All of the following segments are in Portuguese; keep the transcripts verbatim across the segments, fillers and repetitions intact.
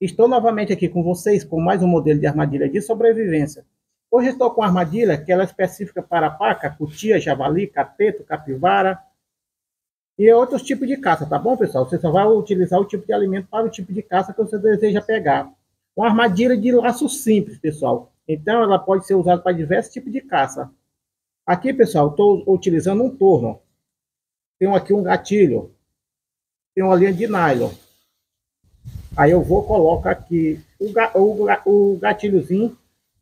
Estou novamente aqui com vocês com mais um modelo de armadilha de sobrevivência. Hoje estou com uma armadilha que ela é específica para paca, cutia, javali, cateto, capivara e outros tipos de caça, tá bom, pessoal? Você só vai utilizar o tipo de alimento para o tipo de caça que você deseja pegar. Uma armadilha de laço simples, pessoal. Então, ela pode ser usada para diversos tipos de caça. Aqui, pessoal, estou utilizando um torno. Tenho aqui um gatilho. Tenho uma linha de nylon. Aí eu vou colocar aqui o, o, o gatilhozinho.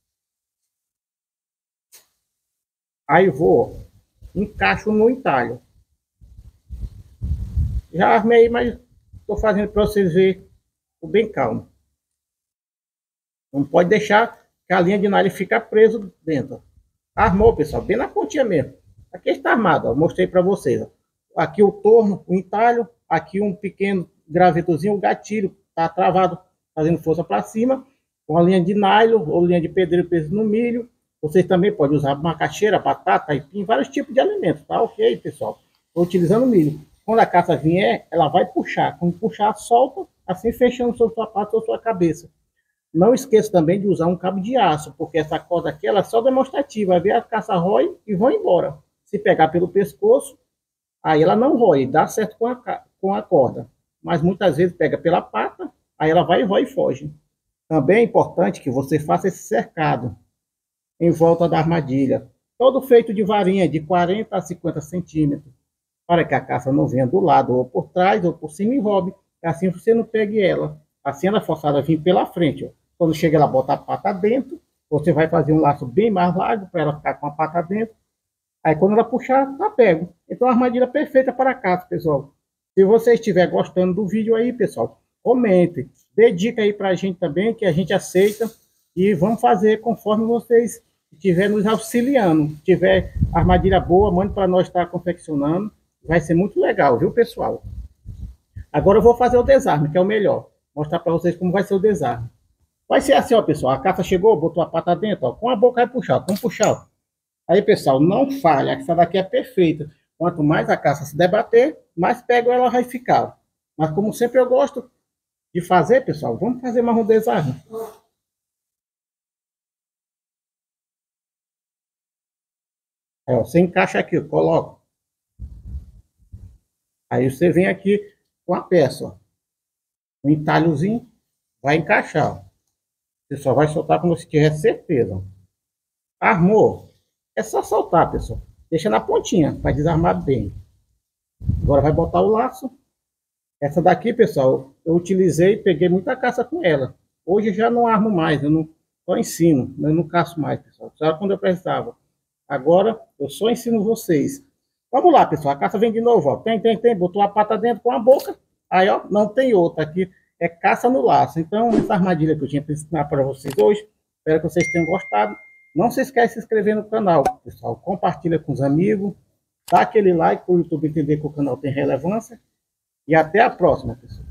Aí vou, encaixo no entalho. Já armei, mas estou fazendo para vocês verem bem calmo. Não pode deixar que a linha de nylon fique presa dentro. Armou, pessoal, bem na pontinha mesmo. Aqui está armado, ó, mostrei para vocês. Ó. Aqui o torno, o entalho, aqui um pequeno gravetozinho, o gatilho está travado, fazendo força para cima, com a linha de nylon ou linha de pedreiro preso no milho. Vocês também podem usar macaxeira, batata, aipim, vários tipos de alimentos, tá? Ok, pessoal? Estou utilizando milho. Quando a caça vier, ela vai puxar. Quando puxar, solta, assim fechando o seu sapato ou sua cabeça. Não esqueça também de usar um cabo de aço, porque essa corda aqui ela é só demonstrativa. Vai ver a caça rói e vão embora. Se pegar pelo pescoço, aí ela não rói, dá certo com a, com a corda. Mas muitas vezes pega pela pata, aí ela vai, rói e foge. Também é importante que você faça esse cercado em volta da armadilha, todo feito de varinha de quarenta a cinquenta centímetros, para que a caça não venha do lado ou por trás ou por cima e roube, assim você não pegue ela. Assim ela é forçada a vir pela frente. Ó. Quando chega ela bota a pata dentro, você vai fazer um laço bem mais largo para ela ficar com a pata dentro. Aí quando ela puxar, tá pego. Então a armadilha perfeita para a caça, pessoal. Se você estiver gostando do vídeo aí, pessoal, comente, dê dica aí para a gente também, que a gente aceita. E vamos fazer conforme vocês estiverem nos auxiliando. Se tiver armadilha boa, mande para nós estar confeccionando. Vai ser muito legal, viu, pessoal? Agora eu vou fazer o desarme, que é o melhor. Mostrar para vocês como vai ser o desarme. Vai ser assim, ó, pessoal. A caça chegou, botou a pata dentro, ó. Com a boca vai puxar, vamos puxar. Ó. Aí, pessoal, não falha. Essa daqui é perfeita. Quanto mais a caça se debater, mais pego ela vai ficar. Mas como sempre eu gosto de fazer, pessoal, vamos fazer mais um desarme. Aí, ó, você encaixa aqui, coloca. Aí você vem aqui com a peça, ó. O entalhozinho vai encaixar. Ó. Você só vai soltar quando você tiver certeza. Ó. Armou. É só soltar, pessoal. Deixa na pontinha, para desarmar bem. Agora vai botar o laço. Essa daqui, pessoal, eu utilizei, peguei muita caça com ela. Hoje eu já não armo mais, eu não só ensino, eu não caço mais, pessoal. Só quando eu precisava. Agora eu só ensino vocês. Vamos lá, pessoal. A caça vem de novo, ó. Tem, tem, tem. Botou a pata dentro com a boca. Aí, ó, não tem outra aqui. É caça no laço. Então, essa armadilha que eu tinha para ensinar para vocês hoje. Espero que vocês tenham gostado. Não se esquece de se inscrever no canal, pessoal. Compartilha com os amigos. Dá aquele like para o YouTube entender que o canal tem relevância. E até a próxima, pessoal.